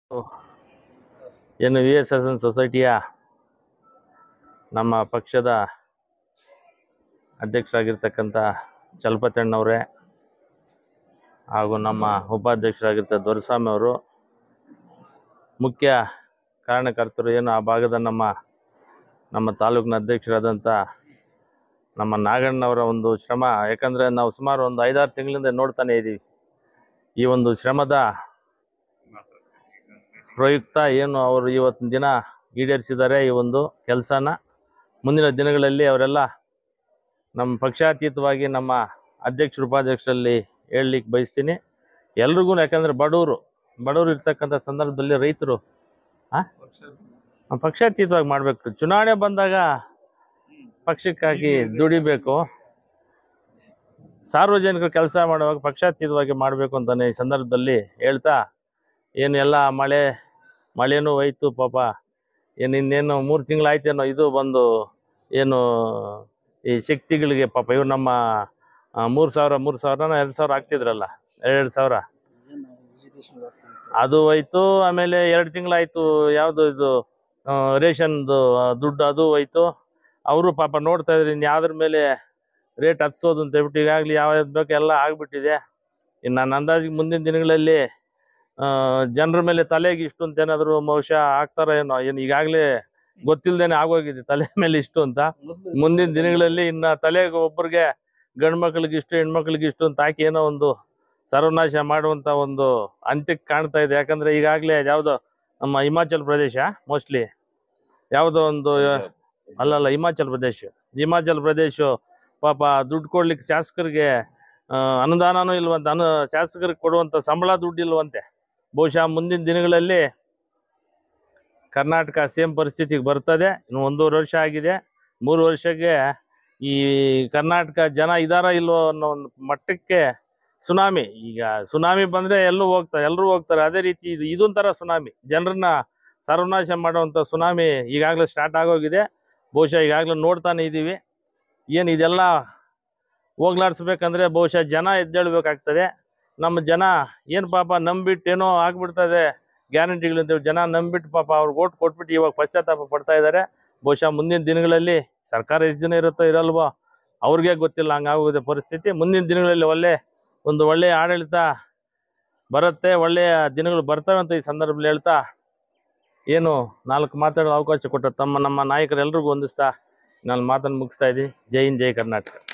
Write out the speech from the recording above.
ಏನು VSSN ಸೊಸೈಟಿಯ ನಮ್ಮ ಪಕ್ಷದ ಅಧ್ಯಕ್ಷರಾಗಿರ್ತಕ್ಕಂಥ ಚಲಪತಿಯಣ್ಣವರೇ ಹಾಗೂ ನಮ್ಮ ಉಪಾಧ್ಯಕ್ಷರಾಗಿರ್ತ ದೊರೆಸ್ವಾಮಿ ಅವರು, ಮುಖ್ಯ ಕಾರಣಕರ್ತರು ಏನು ಆ ಭಾಗದ ನಮ್ಮ ತಾಲೂಕಿನ ಅಧ್ಯಕ್ಷರಾದಂಥ ನಮ್ಮ ನಾಗಣ್ಣವರ ಒಂದು ಶ್ರಮ. ಯಾಕಂದರೆ ನಾವು ಸುಮಾರು ಒಂದು 5-6 ತಿಂಗಳಿಂದ ನೋಡ್ತಾನೆ ಇದ್ದೀವಿ. ಈ ಒಂದು ಶ್ರಮದ ಪ್ರಯುಕ್ತ ಏನು ಅವರು ಇವತ್ತಿನ ದಿನ ಈಡೇರಿಸಿದ್ದಾರೆ ಈ ಒಂದು ಕೆಲಸನ. ಮುಂದಿನ ದಿನಗಳಲ್ಲಿ ಅವರೆಲ್ಲ ನಮ್ಮ ಪಕ್ಷಾತೀತವಾಗಿ ನಮ್ಮ ಅಧ್ಯಕ್ಷರು ಉಪಾಧ್ಯಕ್ಷರಲ್ಲಿ ಹೇಳಲಿಕ್ಕೆ ಬಯಸ್ತೀನಿ ಎಲ್ರಿಗೂ. ಯಾಕಂದರೆ ಬಡವರು ಇರ್ತಕ್ಕಂಥ ಸಂದರ್ಭದಲ್ಲಿ ರೈತರು ಪಕ್ಷಾತೀತವಾಗಿ ಮಾಡಬೇಕು. ಚುನಾವಣೆ ಬಂದಾಗ ಪಕ್ಷಕ್ಕಾಗಿ ದುಡಿಬೇಕು, ಸಾರ್ವಜನಿಕರು ಕೆಲಸ ಮಾಡುವಾಗ ಪಕ್ಷಾತೀತವಾಗಿ ಮಾಡಬೇಕು ಅಂತಲೇ ಈ ಸಂದರ್ಭದಲ್ಲಿ ಹೇಳ್ತಾ, ಏನು ಎಲ್ಲ ಮಳೆನೂ ಹೋಯ್ತು ಪಾಪ. ಇನ್ನೇನು 3 ತಿಂಗಳಾಯ್ತೇನೋ ಇದು ಬಂದು. ಏನು ಈ ಶಕ್ತಿಗಳಿಗೆ ಪಾಪ ಇವ್ರು ನಮ್ಮ 3,000 2,000 ಆಗ್ತಿದ್ರಲ್ಲ, 2,000 ಅದು ಹೋಯ್ತು. ಆಮೇಲೆ 2 ತಿಂಗಳಾಯ್ತು ಯಾವುದು ಇದು ರೇಷನ್ದು ದುಡ್ಡು ಅದು ಹೋಯ್ತು. ಅವರು ಪಾಪ ನೋಡ್ತಾ ಇದ್ರು ಇನ್ಯಾವ್ದ್ರ ಮೇಲೆ ರೇಟ್ ಹತ್ಸೋದು ಅಂತ ಹೇಳ್ಬಿಟ್ಟು ಈಗಾಗಲೇ ಯಾವ್ದು ಬೇಕು ಎಲ್ಲ ಆಗ್ಬಿಟ್ಟಿದೆ. ಇನ್ನು ನನ್ನ ಅಂದಾಜಿಗೆ ಮುಂದಿನ ದಿನಗಳಲ್ಲಿ ಜನರ ಮೇಲೆ ತಲೆಗೆ ಇಷ್ಟು ಅಂತ ಏನಾದರೂ ಬಹುಶಃ ಆಗ್ತಾರ ಏನೋ. ಏನು ಈಗಾಗಲೇ ಗೊತ್ತಿಲ್ಲದೇನೆ ಆಗೋಗಿದೆ ತಲೆ ಮೇಲೆ ಇಷ್ಟು ಅಂತ. ಮುಂದಿನ ದಿನಗಳಲ್ಲಿ ಇನ್ನು ತಲೆಗೆ ಒಬ್ಬರಿಗೆ ಗಂಡು ಮಕ್ಳಿಗೆ ಇಷ್ಟು ಹೆಣ್ಮಕ್ಳಿಗೆ ಇಷ್ಟು ಅಂತ ಹಾಕಿ ಏನೋ ಒಂದು ಸರ್ವನಾಶ ಮಾಡುವಂಥ ಒಂದು ಅಂತ್ಯಕ್ಕೆ ಕಾಣ್ತಾ ಇದೆ. ಯಾಕಂದರೆ ಈಗಾಗಲೇ ಯಾವುದೋ ನಮ್ಮ ಹಿಮಾಚಲ ಪ್ರದೇಶ ಮೋಸ್ಟ್ಲಿ ಯಾವುದೋ ಒಂದು ಅಲ್ಲಲ್ಲ ಹಿಮಾಚಲ ಪ್ರದೇಶ ಪಾಪ ದುಡ್ಡು ಕೊಡ್ಲಿಕ್ಕೆ ಶಾಸಕರಿಗೆ ಅನುದಾನನೂ ಇಲ್ವಂತೆ. ಶಾಸಕರಿಗೆ ಕೊಡುವಂಥ ಸಂಬಳ ದುಡ್ಡು ಇಲ್ವಂತೆ. ಬಹುಶಃ ಮುಂದಿನ ದಿನಗಳಲ್ಲಿ ಕರ್ನಾಟಕ ಸೇಮ್ ಪರಿಸ್ಥಿತಿಗೆ ಬರ್ತದೆ. ಇನ್ನು 1.5 ವರ್ಷ ಆಗಿದೆ, 3 ವರ್ಷಕ್ಕೆ ಈ ಕರ್ನಾಟಕ ಜನ ಇದಾರ ಇಲ್ವೋ ಅನ್ನೋ ಒಂದು ಮಟ್ಟಕ್ಕೆ ಸುನಾಮಿ. ಈಗ ಸುನಾಮಿ ಬಂದರೆ ಎಲ್ಲರೂ ಹೋಗ್ತಾರೆ. ಅದೇ ರೀತಿ ಇದೊಂಥರ ಸುನಾಮಿ, ಜನರನ್ನ ಸರ್ವನಾಶ ಮಾಡುವಂಥ ಸುನಾಮಿ ಈಗಾಗಲೇ ಸ್ಟಾರ್ಟ್ ಆಗೋಗಿದೆ. ಬಹುಶಃ ಈಗಾಗಲೇ ನೋಡ್ತಾನೆ ಇದ್ದೀವಿ. ಏನು ಇದೆಲ್ಲ ಹೋಗ್ಲಾಡಿಸ್ಬೇಕಂದ್ರೆ ಬಹುಶಃ ಜನ ಎದ್ದೇಳಬೇಕಾಗ್ತದೆ. ನಮ್ಮ ಜನ ಏನು ಪಾಪ ನಂಬಿಟ್ಟು ಏನೋ ಆಗ್ಬಿಡ್ತದೆ ಗ್ಯಾರಂಟಿಗಳಂತೇಳಿ ಜನ ನಂಬಿಟ್ಟು ಪಾಪ ಅವ್ರಿಗೆ ಓಟ್ ಕೊಟ್ಬಿಟ್ಟು ಇವಾಗ ಪಶ್ಚಾತ್ತಾಪ ಪಡ್ತಾ ಇದ್ದಾರೆ. ಬಹುಶಃ ಮುಂದಿನ ದಿನಗಳಲ್ಲಿ ಸರ್ಕಾರ ಎಷ್ಟು ದಿನ ಇರುತ್ತೋ ಇರಲ್ವೋ ಅವ್ರಿಗೆ ಗೊತ್ತಿಲ್ಲ, ಹಂಗಾಗೋಗಿದೆ ಪರಿಸ್ಥಿತಿ. ಮುಂದಿನ ದಿನಗಳಲ್ಲಿ ಒಳ್ಳೆಯ ಆಡಳಿತ ಬರುತ್ತೆ, ಒಳ್ಳೆಯ ದಿನಗಳು ಬರ್ತವೆ ಅಂತ ಈ ಸಂದರ್ಭದಲ್ಲಿ ಹೇಳ್ತಾ, ಏನು 4 ಮಾತಾಡೋ ಅವಕಾಶ ಕೊಟ್ಟ ನಮ್ಮ ನಾಯಕರೆಲ್ಲರಿಗೂ ವಂದಿಸ್ತಾ ನಾನು ಮಾತನ್ನು ಮುಗಿಸ್ತಾ ಇದ್ದೀನಿ. ಜೈ ಹಿಂದ್, ಜೈ ಕರ್ನಾಟಕ.